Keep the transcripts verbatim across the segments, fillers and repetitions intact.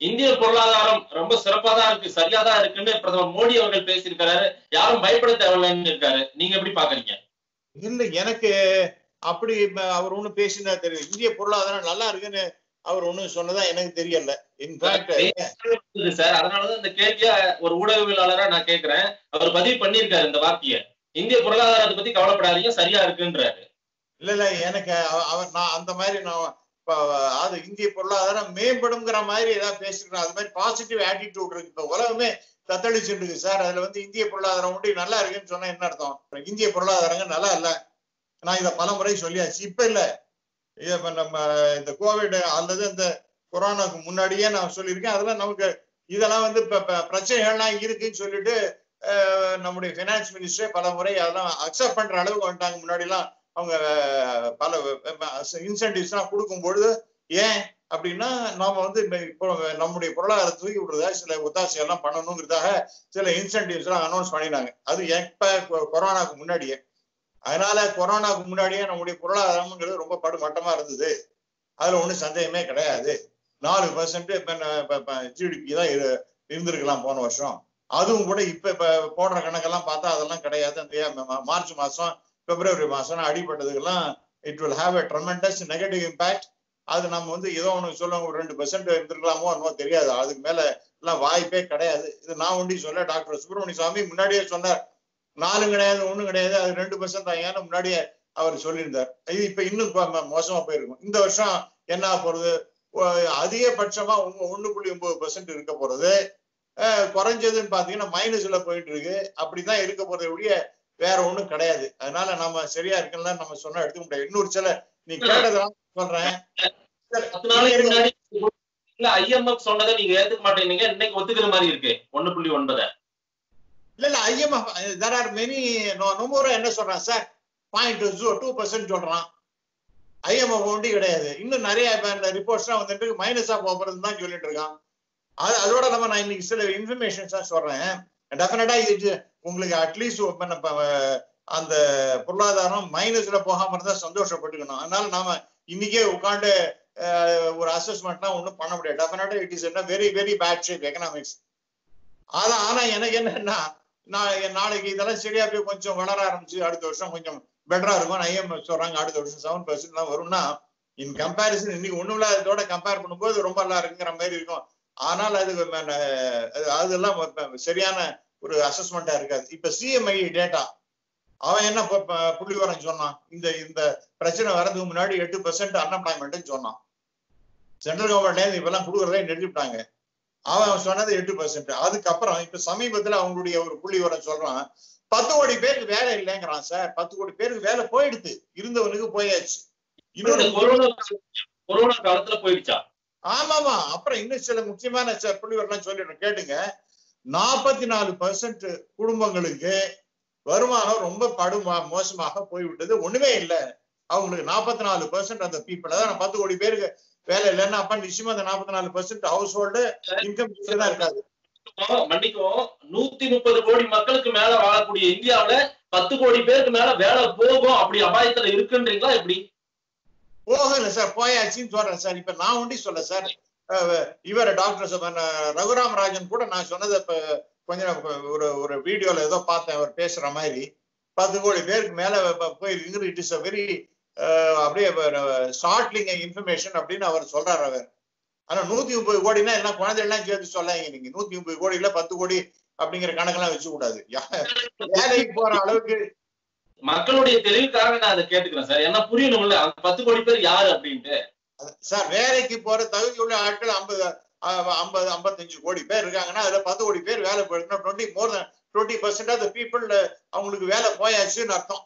இந்திய பொருளாதாரம் ரொம்ப சிறப்பா தான் இருக்கு, சரியா தான் இருக்குன்னு பிரதமர் மோடி அவர்கள் பேசியிருக்காரு. யாரும் பயப்பட தேவையில்லைன்னு இருக்காரு. நீங்க எப்படி பாக்குறீங்க? இல்ல, எனக்கு அப்படி அவர் ஒண்ணு பேசினா தெரியும். இந்திய பொருளாதாரம் நல்லா இருக்குன்னு அவர் ஒண்ணு சொன்னதா எனக்கு தெரியல. இன்ஃபேக்ட் சார், அதனாலதான் இந்த கேள்விய ஒரு ஊடகவியலாளரா நான் கேட்கிறேன். அவர் பதிவு பண்ணியிருக்காரு இந்த வார்த்தையை. இந்திய பொருளாதாரத்தை பத்தி கவலைப்படாதீங்க, சரியா இருக்குன்றாரு. இல்ல இல்ல எனக்கு அவர் நான் அந்த மாதிரி நான் அது இந்திய பொருளாதாரம் மேம்படுங்கிற மாதிரி ஏதாவது பேசிருக்கேன். அது மாதிரி பாசிட்டிவ் ஆட்டிடியூட் இருக்கு. இப்ப உலகமே தத்தளிச்சுட்டு இருக்கு சார். அதுல வந்து இந்திய பொருளாதாரம் ஒண்டி நல்லா இருக்குன்னு சொன்னா என்ன அர்த்தம்? இந்திய பொருளாதாரங்க நல்லா இல்ல. நான் இதை பல முறை சொல்லியாச்சு. இப்ப இல்ல, நம்ம இந்த கோவிட் அல்லது இந்த கொரோனாக்கு முன்னாடியே நான் சொல்லியிருக்கேன். அதெல்லாம் நமக்கு இதெல்லாம் வந்து பிரச்சனைகள்லாம் இருக்குன்னு சொல்லிட்டு நம்முடைய பினான்ஸ் மினிஸ்டரே பல முறை அதெல்லாம் அக்செப்ட் பண்ற அளவுக்கு வந்துட்டாங்க. முன்னாடி எல்லாம் அவங்க பல இன்சென்டிவ்ஸ் எல்லாம் கொடுக்கும் பொழுது ஏன் அப்படின்னா நாம வந்து இப்போ நம்முடைய பொருளாதாரத்தை தூக்கி விடுறதா சில ஒத்தாசை எல்லாம் பண்ணணுங்கிறதாக சில இன்சென்டிவ்ஸ் எல்லாம் அனௌன்ஸ் பண்ணினாங்க. அது எப்ப கொரோனாக்கு முன்னாடியே. அதனால கொரோனாக்கு முன்னாடியே நம்முடைய பொருளாதாரம்ங்கிறது ரொம்ப படுமட்டமா இருந்தது. அதுல ஒண்ணும் சந்தேகமே கிடையாது. நாலு பர்சன்ட் ஜிடிபி தான் இருந்திருக்கலாம் போன வருஷம். அதுவும் கூட இப்ப இப்ப போடுற கணக்கெல்லாம் பார்த்தா அதெல்லாம் கிடையாது. அந்த மார்ச் மாசம் பிப்ரவரி மாசம் அடிப்பட்டதுக்கெல்லாம் it will have a tremendous negative impact. அது நம்ம வந்து ஏதோ ஒன்று சொல்லுவாங்க, ஒரு ரெண்டு பெர்சென்ட் இருந்திருக்கலாமோ என்னமோ தெரியாது. அதுக்கு மேல எல்லாம் வாய்ப்பே கிடையாது. இது நான் ஒண்டி சொல்ல, டாக்டர் சுப்பிரமணிய சுவாமி முன்னாடியே சொன்னார். நாலு கிடையாது, ஒண்ணும் கிடையாது, அது ரெண்டு பெர்சென்ட் தான் ஏன்னு முன்னாடியே அவர் சொல்லியிருந்தார். இது இப்ப இன்னும் மோசமா போயிருக்கும். இந்த வருஷம் என்ன போறது, அதிகபட்சமா ஒண்ணு புள்ளி ஒன்பது பெர்சென்ட் இருக்க போறது. குறைஞ்சதுன்னு பாத்தீங்கன்னா மைனஸ்ல போயிட்டு இருக்கு. அப்படிதான் இருக்க போறதை ஒழிய வேற ஒண்ணும் கிடையாது. அதனால நம்ம சரியா இருக்குன்னு நம்ம சொன்னா எடுத்துக்க முடியாது. இன்னொரு சில நீ கேட்டதான் சொல்றேன். ஐஎம்எஃப் சொன்னதை நீங்க ஏத்துக்க மாட்டேங்க, இன்னைக்கு ஒத்துக்கிற மாதிரி இருக்கு ஒண்ணு புள்ளி ஒன்பது. இல்ல இல்ல IMF there are many Nomura என்ன சொல்றான் சார், பாயிண்ட் டூ பர்சன்ட் சொல்றான். ஐஎம்எஃப் ஒண்டி கிடையாது. இன்னும் நிறைய ரிப்போர்ட்ஸ் எல்லாம் வந்துட்டு மைனஸா போறதுன்னு தான் சொல்லிட்டு இருக்கான். அதோட நம்ம நான் இன்னைக்கு சில இன்ஃபர்மேஷன்ஸ் தான் சொல்றேன். டெஃபினட்டா இது உங்களுக்கு அட்லீஸ்ட் அந்த பொருளாதாரம் மைனஸ்ல போகாம இருந்தா சந்தோஷப்பட்டுக்கணும். அதனால நாம இன்னைக்கே உட்காந்து ஒரு அசஸ்மெண்ட்லாம் ஒன்றும் பண்ண முடியாது. டெஃபினட்டா இட் இஸ் என்ன very very bad shape economics. ஆனா ஆனா எனக்கு என்னன்னா, நான் நாளைக்கு இதெல்லாம் சரியா போய் கொஞ்சம் வளர ஆரம்பிச்சு அடுத்த வருஷம் கொஞ்சம் பெட்டரா இருக்கும். ஐஎம்எஃப் சொல்றாங்க அடுத்த வருஷம் செவன் பர்சன்ட் தான் வரும்னா, இன் கம்பேரிசன் இன்னைக்கு ஒண்ணும் இல்லாததோட கம்பேர் பண்ணும்போது ரொம்ப நல்லா இருக்குங்கிற மாதிரி இருக்கும். ஆனால் அது அதெல்லாம் சரியான ஒரு அசஸ்மெண்டா இருக்காது. இப்ப சிஎம்ஐ டேட்டா அவன் என்ன புள்ளி விவரம் சொன்னான், இந்த இந்த பிரச்சனை வர்றதுக்கு முன்னாடி எட்டு பெர்சென்ட் அன்எம்ப்ளாய்மெண்ட் சொன்னான். சென்ட்ரல் கவர்மெண்ட் இப்ப எல்லாம் கொடுக்கறதே நிறுத்திவிட்டாங்க. அவன் சொன்னது எட்டு பெர்சென்ட். அதுக்கப்புறம் இப்ப சமீபத்துல அவங்களுடைய ஒரு புள்ளி விவரம் சொல்றான், பத்து கோடி பேருக்கு வேலை இல்லைங்கிறான் சார். பத்து கோடி பேருக்கு வேலை போயிடுது, இருந்தவனுக்கு போயாச்சு. இன்னொரு கொரோனா காலத்துல போயிடுச்சா? ஆமாமா. அப்புறம் இன்னும் சில முக்கியமான புள்ளி விவரம் சொல்லிடுறேன் கேட்டுங்க. நாற்பத்தி நாலு பெர்சென்ட் குடும்பங்களுக்கு வருமானம் ரொம்ப படு மோசமாக போய்விட்டது. ஒண்ணுமே இல்லை அவங்களுக்கு. நாற்பத்தி நாலு பெர்சென்ட் அந்த பீப்புள், அதான் பத்து கோடி பேருக்கு வேலை இல்லைன்னா அப்ப நிச்சயமா அந்த நாற்பத்தி நாலு பெர்சென்ட் ஹவுஸ் ஹோல்டு இன்கம் தான் இருக்காது. மன்னிக்கும், நூத்தி முப்பது கோடி மக்களுக்கு மேல வாழக்கூடிய இந்தியாவில பத்து கோடி பேருக்கு மேல வேலை போகும் அப்படி அபாயத்துல இருக்குன்றீங்களா? எப்படி போகல சார், போயாச்சுன்னு சொல்றேன் சார். இப்ப நான் ஒண்டி சொல்ல சார், இவர் டாக்டர் ரகுராம் ராஜன் கூட நான் சொன்னதை இப்ப கொஞ்சம் ஒரு ஒரு வீடியோல ஏதோ பார்த்தேன், அவர் பேசுற மாதிரி பத்து கோடி பேருக்கு மேல போயிருக்கு. இட் இஸ் அ வெரி அப்படியே ஷார்ட்லிங் இன்ஃபர்மேஷன் அப்படின்னு அவர் சொல்றாரு அவர். ஆனா நூத்தி முப்பது கோடினா எல்லாம் குழந்தை எல்லாம் சேர்த்து சொல்லாங்க. நீங்க நூத்தி முப்பது கோடியில பத்து கோடி அப்படிங்கிற கணக்கெல்லாம் வச்சு கூடாது. வேலைக்கு போற அளவுக்கு மக்களுடைய தெளிவுக்காக நான் அதை கேட்டுக்கிறேன் சார். என்ன புரியணும்ல பத்து கோடி பேர் யாரு அப்படின்ட்டு. சார் வேலைக்கு போற தகுதி உள்ள ஆட்கள் ஐம்பது ஐம்பது ஐம்பத்தஞ்சு கோடி பேர் இருக்காங்கன்னா அதுல பத்து கோடி பேர் வேலை போயிருக்கணும். Twenty more then twenty percent of the people அவங்களுக்கு வேலை போயாச்சுன்னு அர்த்தம்.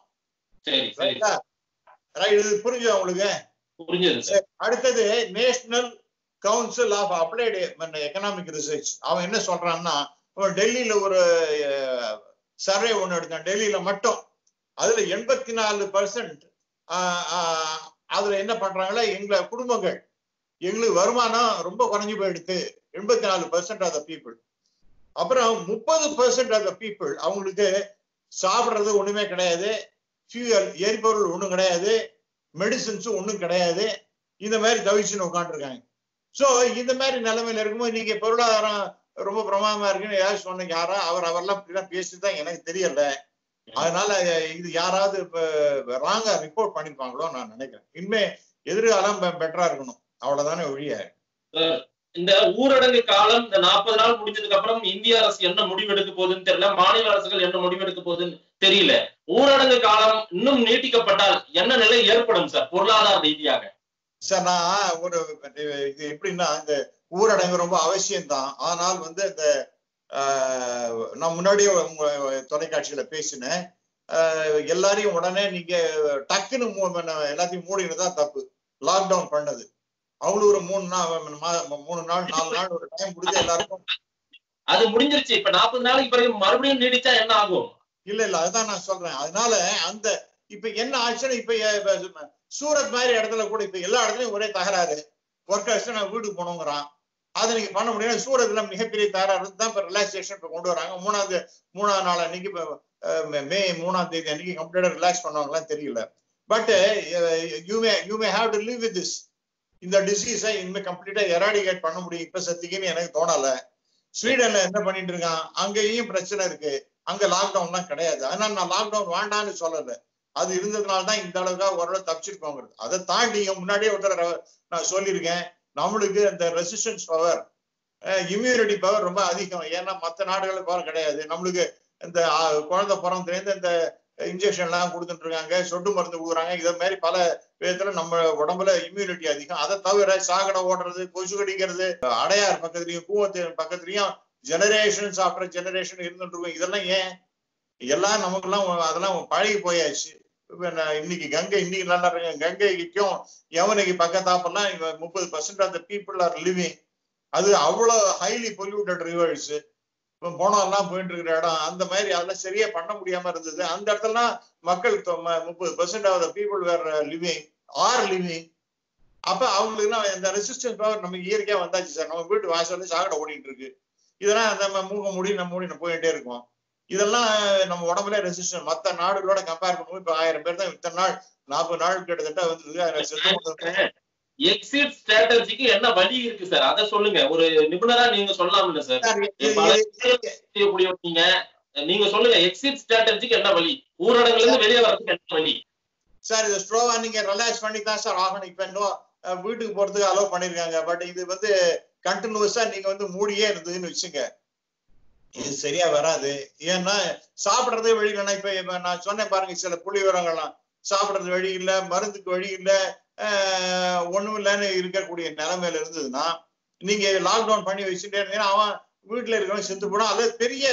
இது புரிஞ்சு அவங்களுக்கு புரிஞ்சது. அடுத்தது national council of applied economic research அவன் என்ன சொல்றான்னா, டெல்லியில ஒரு சர்வே ஒண்ணு எடுத்தான் டெல்லியில மட்டும். அதுல எண்பத்தி நாலு பர்சன்ட் அதுல என்ன பண்றாங்களா, எங்க குடும்பங்கள் எங்களுக்கு வருமானம் ரொம்ப குறைஞ்சு போயிடுது. எண்பத்தி நாலு பர்சன்ட் ஆஃப் த பீப்புள். அப்புறம் முப்பது பர்சன்ட் ஆஃப் த பீப்புள் அவங்களுக்கு சாப்பிடுறது ஒண்ணுமே கிடையாது, ஃபியூயல் எரிபொருள் ஒண்ணும் கிடையாது, மெடிசின்ஸும் ஒண்ணும் கிடையாது. இந்த மாதிரி தவிச்சுன்னு உட்காந்துருக்காங்க. சோ இந்த மாதிரி நிலைமையில இருக்கும்போது நீங்க பொருளாதாரம் ரொம்ப பிரமாதமா இருக்குன்னு ஏதாவது சொன்னீங்க. யாரா அவர் அவரெல்லாம் இப்படிலாம் பேசிதான் எனக்கு தெரியல. அதனால இது யாராவது இப்ப ராங்கா ரிப்போர்ட் பண்ணிருப்பாங்களோ நான் நினைக்கிறேன். இனிமே எதிர்காலம் பெட்டரா இருக்கணும், அவ்வளவுதானே ஒழிய. இந்த ஊரடங்கு காலம் இந்த நாற்பது நாள் முடிஞ்சதுக்கு அப்புறம் இந்திய அரசு என்ன முடிவெடுக்க போகுதுன்னு தெரியல, மாநில அரசுகள் என்ன முடிவெடுக்க போகுதுன்னு தெரியல. ஊரடங்கு காலம் இன்னும் நீட்டிக்கப்பட்டால் என்ன நிலை ஏற்படும் சார் பொருளாதார ரீதியாக? சார் நான் ஒரு இது எப்படின்னா, இந்த ஊரடங்கு ரொம்ப அவசியம்தான். ஆனால் வந்து இந்த நான் முன்னாடியே தொலைக்காட்சியில பேசினேன், எல்லாரையும் உடனே நீங்க டக்குன்னு எல்லாத்தையும் மூடினதான் தப்பு. லாக்டவுன் பண்ணது அவங்களுக்கு ஒரு மூணு நாள் மூணு நாள் நாலு நாள் ஒரு டைம் முடிஞ்சு எல்லாருக்கும் அது முடிஞ்சிருச்சு. இப்ப நாற்பது நாளைக்கு பிறகு மறுபடியும் நீடிச்சா என்ன ஆகும்? இல்ல இல்ல அதுதான் நான் சொல்றேன். அதனால அந்த இப்ப என்ன ஆச்சுன்னா, இப்ப சூரத் மாதிரி இடத்துல கூட இப்ப எல்லா இடத்துலயும் ஒரே தகராறு. ஒர்க்கர்ஸ் நான் வீட்டுக்கு போனோங்கிறான். அதை நீங்க பண்ண முடியாது. சூரத்ல மிகப்பெரிய தகராறு தான் இப்ப ரிலாக்ஸேஷன் இப்ப கொண்டு வராங்க. மூணாவது மூணாவது நாள் அன்னைக்கு மே மூணாம் தேதி அன்னைக்கு கம்ப்ளீட்டா ரிலாக்ஸ் பண்ணுவாங்களான்னு தெரியல. But you may you may have to live with this. இந்த டிசீஸை இனிமே கம்ப்ளீட்டா எராடிகேட் பண்ண முடியும் இப்ப சத்திக்குன்னு எனக்கு தோணல. ஸ்வீடன்ல என்ன பண்ணிட்டு இருக்கான், அங்கேயும் பிரச்சனை இருக்கு. அங்க லாக்டவுன் எல்லாம் கிடையாது. அதனால நான் லாக்டவுன் வேண்டான்னு சொல்லல. அது இருந்ததுனாலதான் இந்த அளவுக்கு ஓரளவு தப்பிச்சிருக்கோங்கிறது. அதை தாண்டி முன்னாடியே ஒருத்தர் நான் சொல்லியிருக்கேன், நம்மளுக்கு இந்த ரெசிஸ்டன்ஸ் பவர், இம்யூனிட்டி பவர் ரொம்ப அதிகம். ஏன்னா மற்ற நாடுகளுக்கு பவர் கிடையாது. நம்மளுக்கு இந்த குழந்தை பிறந்ததுலேருந்து இந்த இன்ஜெக்ஷன் எல்லாம் கொடுத்துட்டு இருக்காங்க, சொட்டு மருந்து கொடுக்குறாங்க. இதை மாதிரி பல விதத்துல நம்ம உடம்புல இம்யூனிட்டி அதிகம். அதை தவிர சாக்கடை ஓடுறது, கொசு கடிக்கிறது, அடையார் பக்கத்துலயும் கூவத்து பக்கத்துலயும் ஜெனரேஷன்ஸ் ஆஃப்டர் ஜெனரேஷன் இருந்துட்டு இருக்கும். இதெல்லாம் ஏன் எல்லாம் நமக்கெல்லாம் அதெல்லாம் பழகி போயாச்சு. இன்னைக்கு கங்கை இன்னைக்கு நல்லா இருக்கு. கங்கைக்கும் யமுனைக்கு பக்கத்தாப்பெல்லாம் முப்பது percent of the people are living. அது அவ்வளவு ஹைலி பொல்யூட்டட் ரிவர்ஸ். போனெல்லாம் போயிட்டு இருக்கிற இடம் அந்த மாதிரி அதெல்லாம் சரியா பண்ண முடியாம இருந்தது. அந்த இடத்துல மக்கள் முப்பது percent of the people where living are living. அப்ப அவங்களுக்கு இந்த ரெசிஸ்டன்ஸ் பவர் நமக்கு இயற்கையா வந்தாச்சு சார். நம்ம வீட்டு வாசல்ல சாக்கடை ஓடிட்டு இருக்கு. இதெல்லாம் நம்ம மூக்க மூடி நம்ம மூடி போயிட்டே இருக்கோம். இதெல்லாம் நம்ம உடம்புல ரெசிஸ்டன்ஸ். மற்ற நாடுகளோட கம்பேர் பண்ணும்போது இப்ப ஆயிரம் பேர் தான் இத்தனை நாள் நாற்பது நாள் கிட்டத்தட்ட வந்து எக்ஸிட் ஸ்ட்ராட்டஜிக்கு என்ன வழி இருக்கு சார், அத சொல்லுங்க. ஒரு நிபுணரா நீங்க சொல்லலாம்ல சார். நீங்க நீங்க சொல்லுங்க, எக்ஸிட் ஸ்ட்ராட்டஜிக்கு என்ன வழி, ஊரடங்குல இருந்து வெளியே வரதுக்கு என்ன வழி சார்? இது ஸ்லோவா நீங்க ரிலாக்ஸ் பண்ணி தான் சார் ஆகணும். இப்ப இன்னும் வீட்டுக்கு போறதுக்கு அலோவ் பண்ணிருக்காங்க. பட் இது வந்து கண்டினியூஸா நீங்க வந்து மூடியே இருந்ததுன்னு வச்சுங்க, இது சரியா வராது. ஏன்னா சாப்பிடுறதே வழி இல்லைன்னா, இப்ப நான் சொன்னேன் பாருங்க, சில புள்ளி விவரங்கள்லாம் சாப்பிடுறது வழி இல்ல, மருந்துக்கு வழி இல்ல, ஒண்ணும் இல்லைன்னு இருக்கக்கூடிய நிலைமையில இருந்ததுன்னா நீங்க லாக்டவுன் பண்ணி வச்சுட்டே இருந்தீங்கன்னா அவன் வீட்டுல இருக்கவங்க செத்து போனா அது பெரிய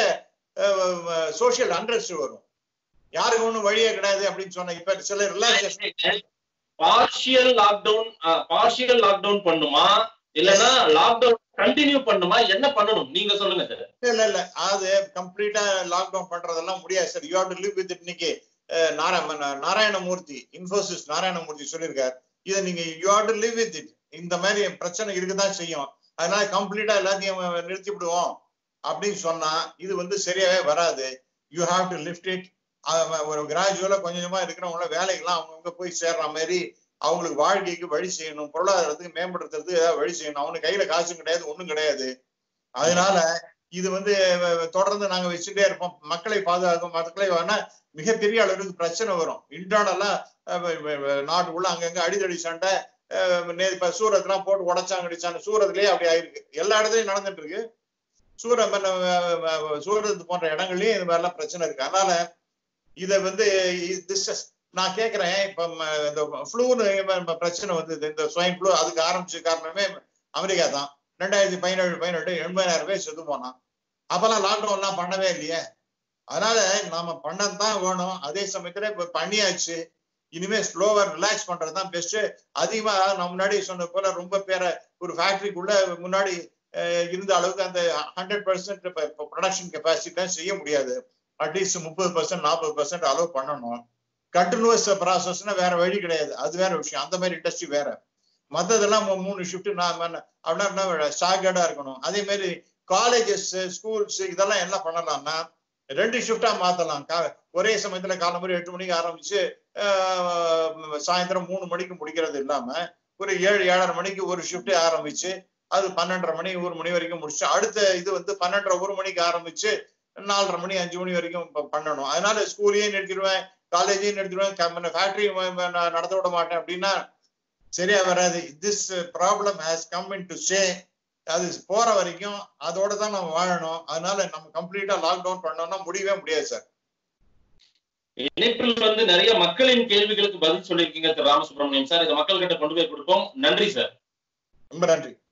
சோசியல் அண்ட்ரஸ்ட் வரும். யாருக்கு ஒண்ணும் வழியே கிடையாது அப்படின்னு சொன்ன. இப்ப சில relaxation partial lockdown partial lockdown பண்ணுமா இல்லன்னா லாக்டவுன் கண்டினியூ பண்ணுமா, என்ன பண்ணணும் நீங்க சொல்லுங்க சார். இல்ல இல்ல அது கம்ப்ளீட்டா லாக்டவுன் பண்றதெல்லாம் முடியாது sir. You have to live with it. இன்னைக்கு நாராயணமூர்த்தி, இன்ஃபோசிஸ் நாராயணமூர்த்தி சொல்லியிருக்காரு, இதை நீங்க you have to live with it. இந்த மாதிரி பிரச்சனை இருக்குதான் செய்யும். அதனால கம்ப்ளீட்டா எல்லாத்தையும் நிறுத்தி விடுவோம் அப்படின்னு சொன்னா இது வந்து சரியாவே வராது. You have to lift it. ஒரு கிராஜுவலா கொஞ்சம் கொஞ்சமா இருக்கிறவங்கள வேலைக்கெல்லாம் அவங்கவுங்க போய் சேர்ற மாதிரி அவங்களுக்கு வாழ்க்கைக்கு வழி செய்யணும், பொருளாதாரத்துக்கு மேம்படுத்துறதுக்கு ஏதாவது வழி செய்யணும். அவனுக்கு கையில காசும் கிடையாது, ஒண்ணும் கிடையாது. அதனால இது வந்து தொடர்ந்து நாங்க வச்சுட்டே இருப்போம். மக்களை பாதுகாக்கும், மக்களை வேணா மிகப்பெரிய அளவுக்கு பிரச்சனை வரும். இன்டர்னலா நாட்டுக்குள்ள அங்கங்க அடிதடி சண்டை, இப்ப சூரத்லாம் போட்டு உடைச்சாங்க அடிச்சாங்க. சூரத்லயே அப்படி ஆயிருக்கு, எல்லா இடத்துலயும் நடந்துட்டு இருக்கு. சூரத் சூரத் போன்ற இடங்கள்லயும் இது மாதிரிலாம் பிரச்சனை இருக்கு. அதனால இதை வந்து நான் கேட்கிறேன், இப்ப இந்த ஃப்ளூன்னு பிரச்சனை வந்து இந்த ஸ்வைன் ஃப்ளூ அதுக்கு ஆரம்பிச்ச காரணமே அமெரிக்கா தான். ரெண்டாயிரத்தி பதினேழு பதினெட்டு எண்பதாயிரம் பேர் செத்து போனான். அப்பெல்லாம் லாக்டவுன் எல்லாம் பண்ணவே இல்லையே. அதனால நாம பண்ணதான் வேணும். அதே சமயத்துல இப்ப பண்ணியாச்சு, இனிமே ஸ்லோவா ரிலாக்ஸ் பண்றதுதான் பெஸ்ட். அதிகமா நான் முன்னாடி சொன்ன போல ரொம்ப பேரை ஒரு ஃபேக்டரிக்குள்ள முன்னாடி இருந்த அளவுக்கு அந்த ஹண்ட்ரட் பர்சன்ட் ப்ரொடக்ஷன் கெப்பாசிட்டி தான் செய்ய முடியாது. அட்லீஸ்ட் முப்பது பர்சன்ட் நாற்பது பர்சன்ட் அலோவ் பண்ணணும். கண்டினியூஸ் ப்ராசஸ்னா வேற வழி கிடையாது, அது வேற விஷயம். அந்த மாதிரி இண்டஸ்ட்ரி வேற. மற்றதெல்லாம் மூணு ஷிஃப்ட் நான் அப்படின்னா ஸ்டாகர்டா இருக்கணும். அதே மாதிரி காலேஜஸ், ஸ்கூல்ஸ் இதெல்லாம் என்ன பண்ணலாம்னா ரெண்டு ஷிஃப்டா மாத்தலாம். ஒரே சமயத்துல காலம்பரி எட்டு மணிக்கு ஆரம்பிச்சு சாயந்தரம் மூணு மணிக்கு முடிக்கிறது இல்லாம ஒரு ஏழு ஏழரை மணிக்கு ஒரு ஷிஃப்ட் ஆரம்பிச்சு அது பன்னெண்டரை மணி ஒரு மணி வரைக்கும் முடிச்சு அடுத்த இது வந்து பன்னெண்டரை ஒரு மணிக்கு ஆரம்பிச்சு நாலரை மணி அஞ்சு மணி வரைக்கும் பண்ணணும். அதனால ஸ்கூலையும் நிறுத்திடுவேன், காலேஜையும் நிறுத்திடுவேன், ஃபேக்டரியும் நடத்த விட மாட்டேன் அப்படின்னா சரியா வராது. This problem has come in to stay. அது போற வரைக்கும் அதோட தான் நம்ம வாழணும். அதனால நம்ம கம்ப்ளீட்டா லாக்டவுன் பண்ணோம்னா முடியவே முடியாது சார். இணைப்பில் வந்து நிறைய மக்களின் கேள்விகளுக்கு பதில் சொல்லியிருக்கீங்க திரு ராமசுப்ரமணியம் சார். இதை மக்கள் கிட்ட கொண்டு போய் கொடுப்போம். நன்றி சார். ரொம்ப நன்றி.